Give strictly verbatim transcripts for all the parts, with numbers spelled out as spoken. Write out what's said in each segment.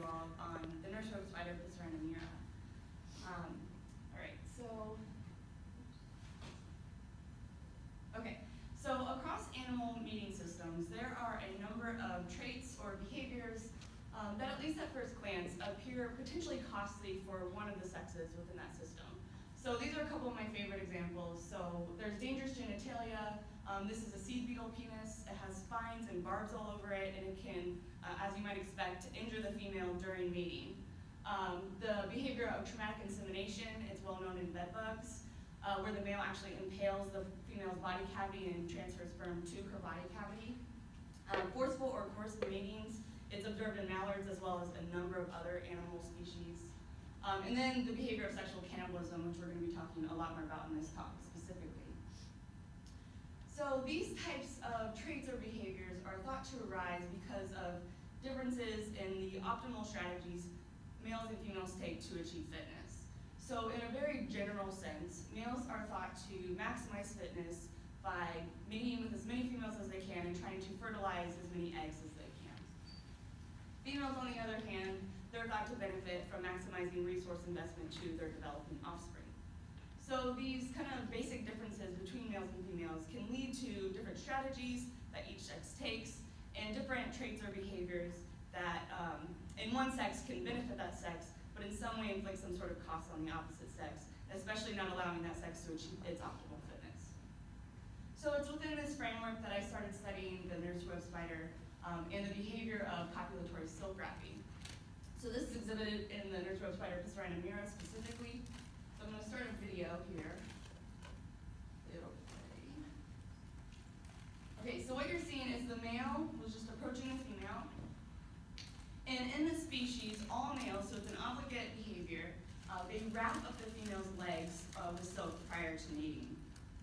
along on the nurse rope spider Pisarenna mira. Um, all right, so, okay, so across animal mating systems, there are a number of traits or behaviors um, that, at least at first glance, appear potentially costly for one of the sexes within that system. So these are a couple of my favorite examples. So there's dangerous genitalia. Um, this is a seed beetle penis. It has spines and barbs all over it, and it can, uh, as you might expect, injure the female during mating. Um, the behavior of traumatic insemination is well known in bed bugs, uh, where the male actually impales the female's body cavity and transfers sperm to her body cavity. Um, forceful or coercive matings is observed in mallards as well as a number of other animal species. Um, and then the behavior of sexual cannibalism, which we're going to be talking a lot more about in this talk specifically. So these types of traits or behaviors are thought to arise because of differences in the optimal strategies males and females take to achieve fitness. So in a very general sense, males are thought to maximize fitness by mating with as many females as they can and trying to fertilize as many eggs as they can. Females, on the other hand, they're thought to benefit from maximizing resource investment to their developing offspring. So these kind of basic differences between males and females can lead to different strategies that each sex takes and different traits or behaviors that um, in one sex can benefit that sex, but in some way inflict some sort of cost on the opposite sex, especially not allowing that sex to achieve its optimal fitness. So it's within this framework that I started studying the nurse rope spider um, and the behavior of copulatory silk wrapping. So this is exhibited in the nurse rope spider Pisarenna mira specifically. So I'm going to start a video here. It'll play. Okay, so what you're seeing is the male was just approaching the female. And in this species, all males, so it's an obligate behavior, uh, they wrap up the female's legs uh, with silk prior to mating.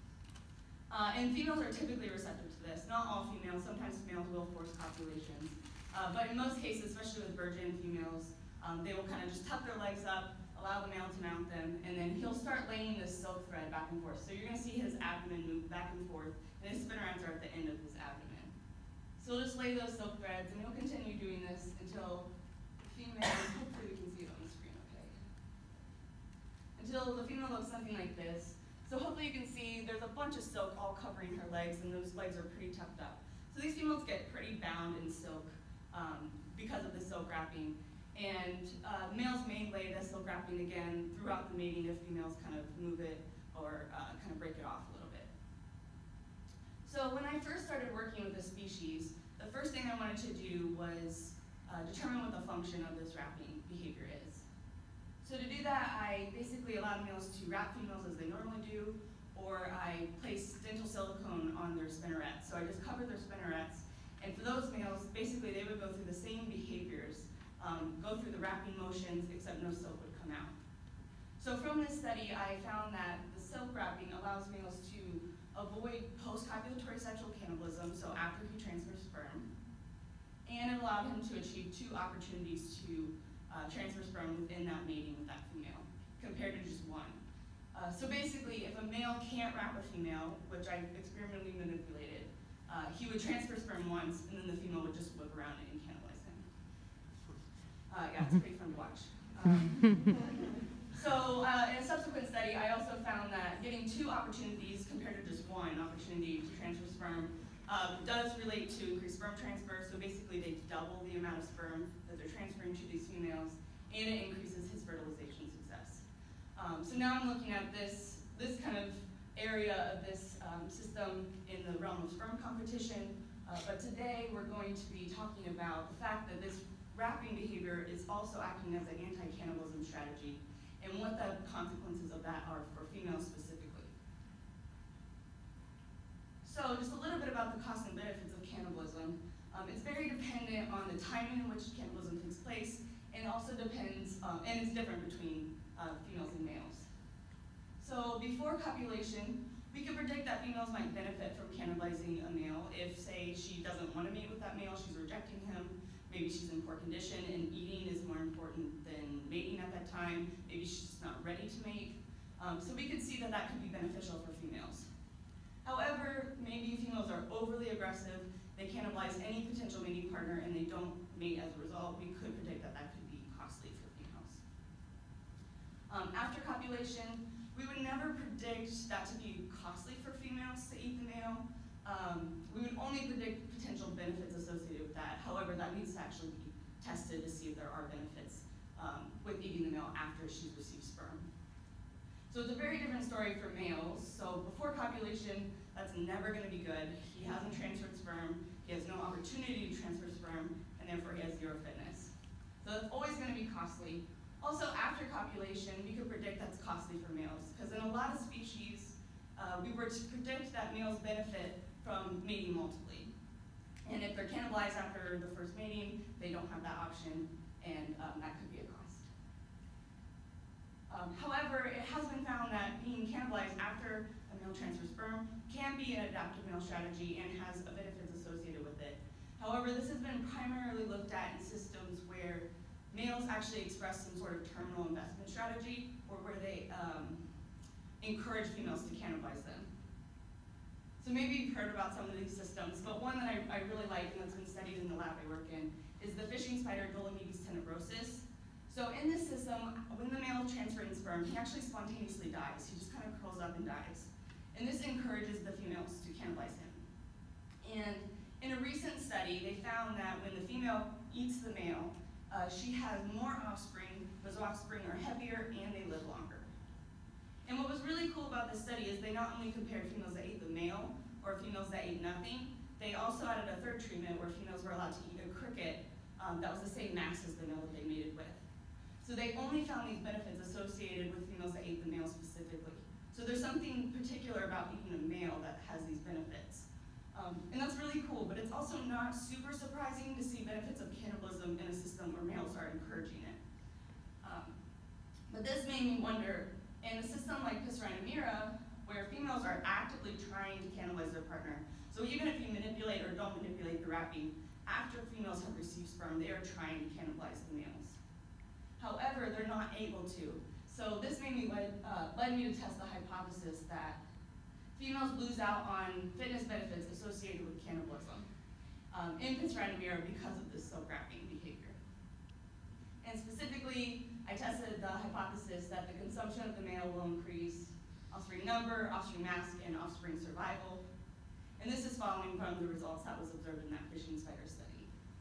Uh, and females are typically receptive to this. Not all females, sometimes males will force copulations. Uh, but in most cases, especially with virgin females, um, they will kind of just tuck their legs up, allow the male to mount them, and then he'll start laying this silk thread back and forth. So you're going to see his abdomen move back and forth, and his spinnerets are at the end of his abdomen. So he'll just lay those silk threads, and he'll continue doing this until the female, hopefully we can see it on the screen okay, until the female looks something like this. So hopefully you can see there's a bunch of silk all covering her legs, and those legs are pretty tucked up. So these females get pretty bound in silk um, because of the silk wrapping. And uh, males may lay the silk wrapping again throughout the mating if females kind of move it or uh, kind of break it off a little bit. So when I first started working with this species, the first thing I wanted to do was uh, determine what the function of this wrapping behavior is. So to do that, I basically allowed males to wrap females as they normally do, or I placed dental silicone on their spinnerets. So I just covered their spinnerets, and for those males, basically they would go through the same behaviors, um, go through the wrapping motions, except no silk would come out. So from this study, I found that the silk wrapping allows males to avoid post-copulatory sexual cannibalism, so after he transfers sperm, and it allowed him to achieve two opportunities to uh, transfer sperm within that mating with that female, compared to just one. Uh, so basically, if a male can't wrap a female, which I experimentally manipulated, uh, he would transfer sperm once, and then the female would just whip around it and cannibalize him. Uh, yeah, it's pretty fun to watch. Um, so uh, in a subsequent study, I also found that getting two opportunities compared to just one opportunity to transfer sperm uh, does relate to increased sperm transfer. So basically, they double the amount of sperm that they're transferring to these females, and it increases his fertilization success. Um, so now I'm looking at this, this kind of area of this um, system in the realm of sperm competition, uh, but today we're going to be talking about the fact that this wrapping behavior is also acting as an anti-cannibalism strategy, and what the consequences of that are for females specifically. So just a little bit about the costs and benefits of cannibalism. Um, it's very dependent on the timing in which cannibalism takes place, and it also depends, um, and it's different between uh, females and males. So before copulation, we can predict that females might benefit from cannibalizing a male if, say, she doesn't want to mate with that male, she's rejecting him, maybe she's in poor condition and eating is more important than mating at that time, maybe she's not ready to mate. Um, so we could see that that could be beneficial for females. However, maybe females are overly aggressive, they cannibalize any potential mating partner, and they don't mate as a result. We could predict that that could be Um, after copulation, we would never predict that to be costly for females to eat the male. Um, we would only predict potential benefits associated with that. However, that needs to actually be tested to see if there are benefits um, with eating the male after she's received sperm. So it's a very different story for males. So before copulation, that's never going to be good. He hasn't transferred sperm, he has no opportunity to transfer sperm, and therefore he has zero fitness. So that's always going to be costly. Also, after copulation, we could predict that's costly for males, because in a lot of species, uh, we were to predict that males benefit from mating multiply. And if they're cannibalized after the first mating, they don't have that option, and um, that could be a cost. Um, however, it has been found that being cannibalized after a male transfers sperm can be an adaptive male strategy and has benefits associated with it. However, this has been primarily looked at in systems where males actually express some sort of terminal investment strategy, or where they um, encourage females to cannibalize them. So maybe you've heard about some of these systems, but one that I, I really like and that's been studied in the lab I work in is the fishing spider Dolomedes tenebrosus. So in this system, when the male is transferring sperm, he actually spontaneously dies. He just kind of curls up and dies. And this encourages the females to cannibalize him. And in a recent study, they found that when the female eats the male, uh, she has more offspring, those offspring are heavier, and they live longer. And what was really cool about this study is they not only compared females that ate the male or females that ate nothing, they also added a third treatment where females were allowed to eat a cricket um, that was the same mass as the male that they mated with. So they only found these benefits associated with females that ate the male specifically. So there's something particular about eating a male that has these benefits. Um, and that's really cool, but it's also not super surprising to see benefits of cannibalism in a system where males are encouraging it. Um, but this made me wonder, in a system like Piscirinamira, where females are actively trying to cannibalize their partner, so even if you manipulate or don't manipulate the wrapping, after females have received sperm, they are trying to cannibalize the males. However, they're not able to. So this made me led, uh, led me to test the hypothesis that females lose out on fitness benefits associated with cannibalism um, in Piscirinamira because of this silk wrapping behavior. And specifically, I tested the hypothesis that the consumption of the male will increase offspring number, offspring mass, and offspring survival. And this is following from the results that was observed in that fishing spider study.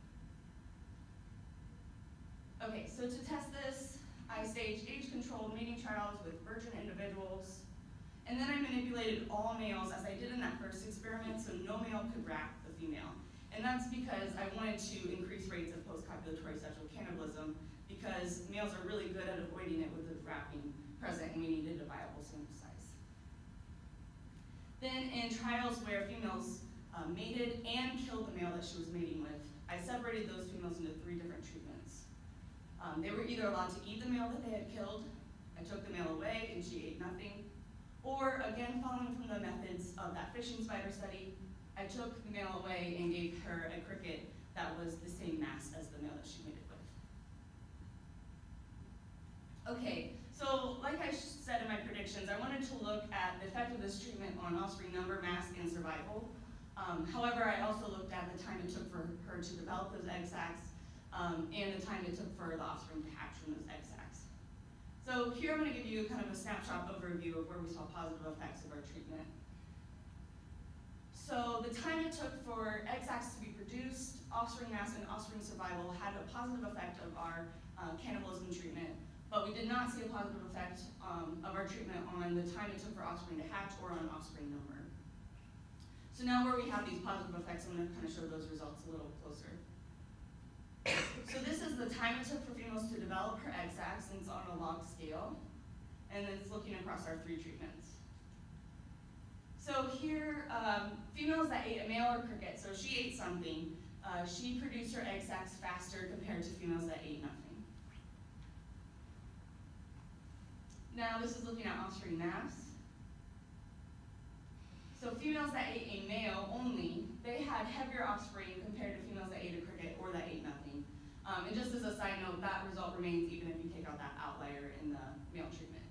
Okay, so to test this, I staged age-controlled mating trials with virgin individuals, and then I manipulated all males as I did in that first experiment, so no male could wrap the female. And that's because I wanted to increase rates of post-copulatory sexual cannibalism, because males are really good at avoiding it with the wrapping present, and we needed a viable sample size. Then in trials where females uh, mated and killed the male that she was mating with, I separated those females into three different treatments. Um, they were either allowed to eat the male that they had killed, I took the male away and she ate nothing, or again, following from the methods of that fishing spider study, I took the male away and gave her a cricket that was the same mass as the male that she mated with. Okay, so like I said in my predictions, I wanted to look at the effect of this treatment on offspring number, mass, and survival. Um, however, I also looked at the time it took for her to develop those egg sacs, um, and the time it took for the offspring to hatch from those egg sacs. So here I'm going to give you kind of a snapshot overview of where we saw positive effects of our treatment. So the time it took for egg sacs to be produced, offspring mass, and offspring survival had a positive effect of our uh, cannibalism treatment, but we did not see a positive effect um, of our treatment on the time it took for offspring to hatch or on offspring number. So now where we have these positive effects, I'm going to kind of show those results a little closer. So this is the time it took for females to develop her egg sacs, and it's on a log scale, and it's looking across our three treatments. So here, um, females that ate a male or cricket, so she ate something, uh, she produced her egg sacs faster compared to females that ate nothing. Now this is looking at offspring mass. So females that ate a male only, they had heavier offspring compared to females that ate a cricket or that ate nothing. Um, and just as a side note, that result remains even if you take out that outlier in the male treatment.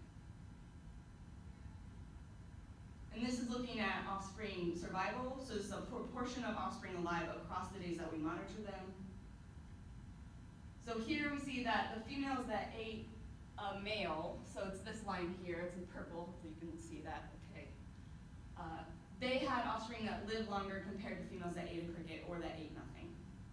And this is looking at offspring survival. So this is a proportion of offspring alive across the days that we monitor them. So here we see that the females that ate a male, so it's this line here, it's in purple, hopefully you can see that, okay. Uh, they had offspring that lived longer compared to females that ate a cricket or that ate nothing.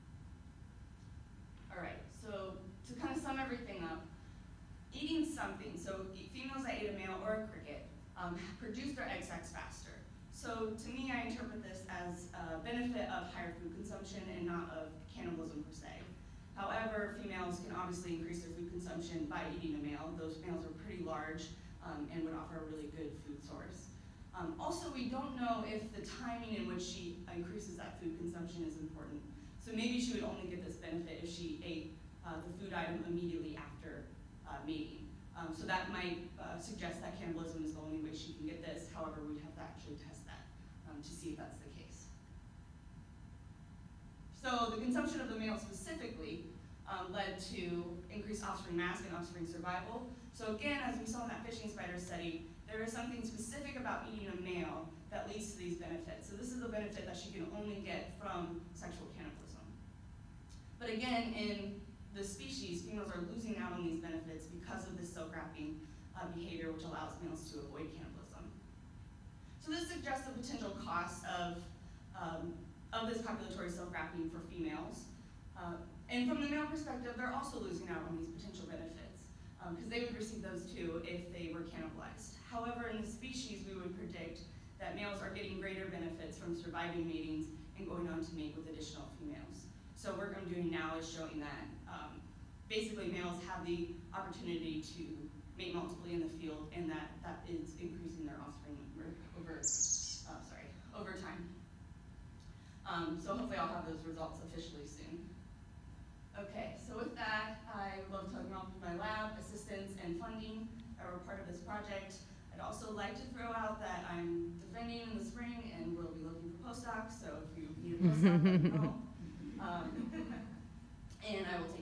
All right, so to kind of sum everything up, eating something, so females that ate a male or a cricket, um, produce their egg sacs faster. So to me, I interpret this as a benefit of higher food consumption and not of cannibalism per se. However, females can obviously increase their food consumption by eating a male. Those males are pretty large um, and would offer a really good food source. Um, also, we don't know if the timing in which she increases that food consumption is important. So maybe she would only get this benefit if she ate uh, the food item immediately after uh, mating. Um, so that might uh, suggest that cannibalism is the only way she can get this. However, we'd have to actually test that um, to see if that's the case. So the consumption of the male specifically um, led to increased offspring mass and offspring survival. So again, as we saw in that fishing spider study, there is something specific about eating a male that leads to these benefits. So this is a benefit that she can only get from sexual cannibalism. But again, in the species, females are losing out on these benefits because of this silk wrapping uh, behavior, which allows males to avoid cannibalism. So this suggests the potential cost of, um, of this copulatory silk wrapping for females. Uh, and from the male perspective, they're also losing out on these potential benefits, because um, they would receive those too if they were cannibalized. However, in the species, we would predict that males are getting greater benefits from surviving matings and going on to mate with additional females. So what I'm doing now is showing that um, basically males have the opportunity to mate multiply in the field, and that, that is increasing their offspring over, uh, sorry, over time. Um, so hopefully I'll have those results officially soon. Okay, so with that, I would love to acknowledge my lab, assistants, and funding that were part of this project. I'd also like to throw out that I'm defending in the spring and we'll be looking for postdocs, so if you need a postdoc, let me know. Um, and I will